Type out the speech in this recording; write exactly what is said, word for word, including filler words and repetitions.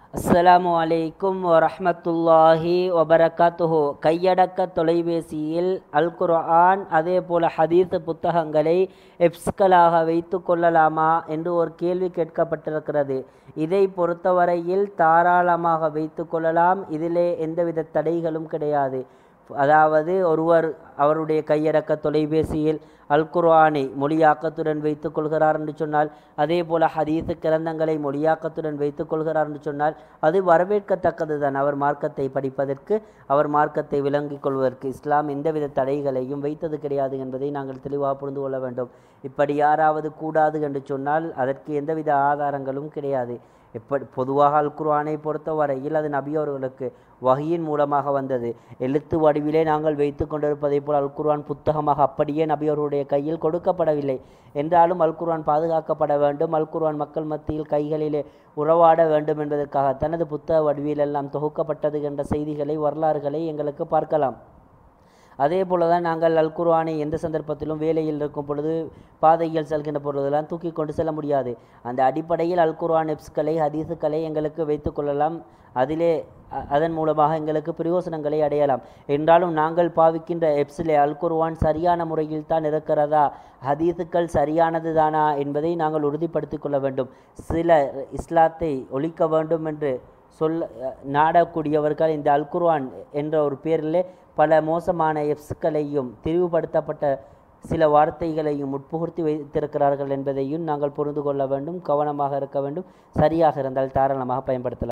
அஸ்ஸலாமு அலைக்கும் வரஹ்மத்துல்லாஹி வபரகாத்துஹு. கையடக்க தொலைபேசியில் அல் குர்ஆன் அதே போல ஹதீஸ் புத்தகங்களை எப்ஸ்களாக வைத்து கொள்ளலாமா என்று ஒரு கேள்வி கேட்கப்பட்டிருக்கிறது. இதை பொறுத்தவரையில் தாராளமாக வைத்து கொள்ளலாம். இதிலே எந்தவித தடைகளும் கிடையாது. அதாவது ஒருவர் அவருடைய கையடக்க தொலைபேசியில் அல் குர்ஆனை மொழியாக்கத்துடன் வைத்து கொள்கிறார் என்று சொன்னால், அதே போல ஹதீஸ் கிரந்தங்களை மொழியாக்கத்துடன் வைத்து கொள்கிறார் என்று சொன்னால் அது வரவேற்கத்தக்கது தான். அவர் மார்க்கத்தை படிப்பதற்கு, அவர் மார்க்கத்தை விளங்கிக் கொள்வதற்கு இஸ்லாம் எந்தவித தடைகளையும் வைத்தது கிடையாது என்பதை நாங்கள் தெளிவாக புரிந்து கொள்ள வேண்டும். இப்படி யாராவது கூடாது என்று சொன்னால் அதற்கு எந்தவித ஆதாரங்களும் கிடையாது. எப்படி பொதுவாக அல் குர்ஆனை பொறுத்த வரையில் அது நபி அவர்களுக்கு வஹியின் மூலமாக வந்தது. எழுத்து வடிவிலே நாங்கள் வைத்து கொண்டிருப்பதை போல் அல் குர்ஆன் புத்தகமாக அப்படியே நபி அவர்களுடைய கையில் கொடுக்கப்படவில்லை. என்றாலும் அல் குர்ஆன் பாதுகாக்கப்பட வேண்டும், அல் குர்ஆன் மக்கள் மத்தியில் கைகளிலே உறவாட வேண்டும் என்பதற்காக தனது புத்தக வடிவிலெல்லாம் தொகுக்கப்பட்டது என்ற செய்திகளை, வரலாறுகளை எங்களுக்கு பார்க்கலாம். அதே போல தான் நாங்கள் அல் குர்ஆனை எந்த சந்தர்ப்பத்திலும் வேலையில் இருக்கும் பொழுது, பாதையில் செல்கின்ற பொழுதெல்லாம் தூக்கி கொண்டு செல்ல முடியாது. அந்த அடிப்படையில் அல் குர்ஆன் எப்ஸ்களை, ஹதீஸுக்களை எங்களுக்கு வைத்து கொள்ளலாம். அதிலே அதன் மூலமாக எங்களுக்கு பிரயோசனங்களை அடையலாம். என்றாலும் நாங்கள் பாவிக்கின்ற எப்ஸிலே அல் குர்ஆன் சரியான முறையில் தான் இருக்கிறதா, ஹதீஸுக்கள் சரியானது தானா என்பதை நாங்கள் உறுதிப்படுத்திக் கொள்ள வேண்டும். சில இஸ்லாத்தை ஒழிக்க வேண்டும் என்று சொல்ல நாடக்கூடியவர்கள் இந்த அல் குர்ஆன் என்ற ஒரு பேரிலே பல மோசமான எப்ஸ்களையும் திரிவுபடுத்தப்பட்ட சில வார்த்தைகளையும் உட்புகுத்தி வைத்திருக்கிறார்கள் என்பதையும் நாங்கள் புரிந்து கொள்ள வேண்டும். கவனமாக இருக்க வேண்டும். சரியாக இருந்தால் தாராளமாக பயன்படுத்தலாம்.